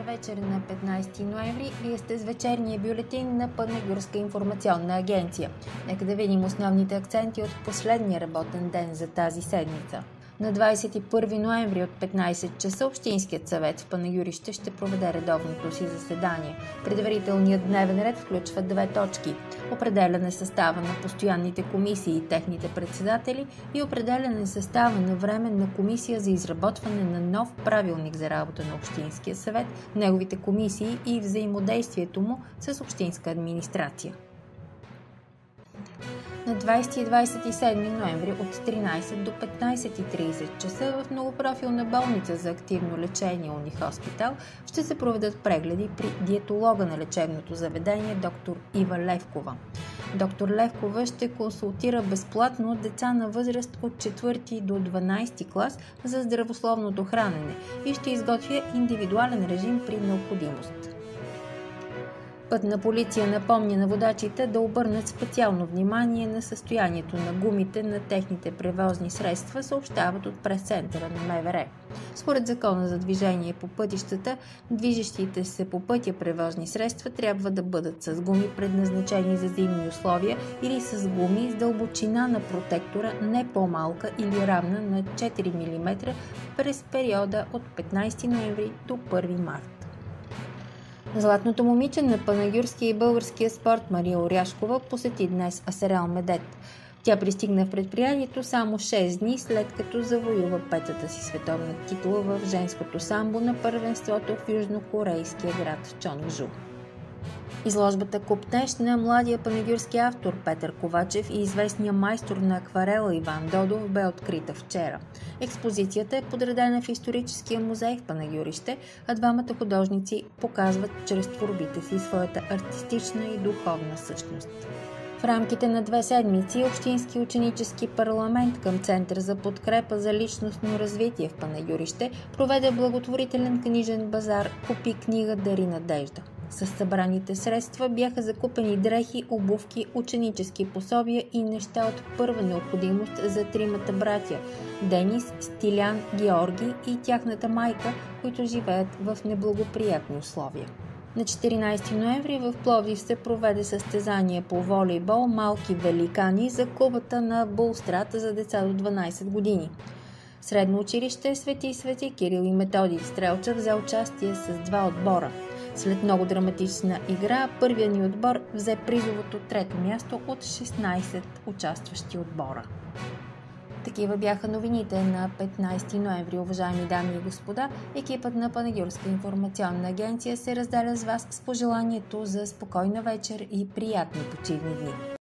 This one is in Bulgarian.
вечер на 15 ноември. Вие сте с вечерния бюлетин на Панагюрска информационна агенция. Нека да видим основните акценти от последния работен ден за тази седмица. На 21 ноември от 15 часа Общинският съвет в Панагюрище ще проведе редовното си заседание. Предварителният дневен ред включва 2 точки – определяне състава на постоянните комисии и техните председатели и определяне състава на временна комисия за изработване на нов правилник за работа на Общинския съвет, неговите комисии и взаимодействието му с общинска администрация. На 20 и 27 ноември от 13 до 15:30 часа в многопрофилна болница за активно лечение Уни Хоспитал ще се проведат прегледи при диетолога на лечебното заведение доктор Ива Левкова. Доктор Левкова ще консултира безплатно деца на възраст от 4 до 12 клас за здравословното хранене и ще изготвя индивидуален режим при необходимост. Пътна полиция напомня на водачите да обърнат специално внимание на състоянието на гумите на техните превозни средства, съобщават от пресцентъра на МВР. Според Закона за движение по пътищата, движещите се по пътя превозни средства трябва да бъдат с гуми, предназначени за зимни условия, или с гуми с дълбочина на протектора не по-малка или равна на 4 мм през периода от 15 ноември до 1 март. Златното момиче на панагюрския и българския спорт Мария Оряшкова посети днес Асерел Медет. Тя пристигна в предприятието само 6 дни след като завоюва петата си световна титла в женското самбо на първенството в южнокорейския град Чонгжу. Изложбата «Куптеж» на младия панагюрски автор Петър Ковачев и известния майстор на акварела Иван Додов бе открита вчера. Експозицията е подредена в историческия музей в Панагюрище, а двамата художници показват чрез творбите си своята артистична и духовна същност. В рамките на 2 седмици Общински ученически парламент към Център за подкрепа за личностно развитие в Панагюрище проведе благотворителен книжен базар «Купи книга, дари надежда». С събраните средства бяха закупени дрехи, обувки, ученически пособия и неща от първа необходимост за 3 братя – Денис, Стилян, Георги и тяхната майка, които живеят в неблагоприятни условия. На 14 ноември в Пловдив се проведе състезание по волейбол «Малки великани» за Кубата на Булстрат за деца до 12 години. Средно училище Свети Кирил и Методий Стрелча взе участие с 2 отбора. След много драматична игра, първият ни отбор взе призовото 3-то място от 16 участващи отбора. Такива бяха новините на 15 ноември, уважаеми дами и господа. Екипът на Панагюрска информационна агенция се разделя с вас с пожеланието за спокойна вечер и приятни почивни дни.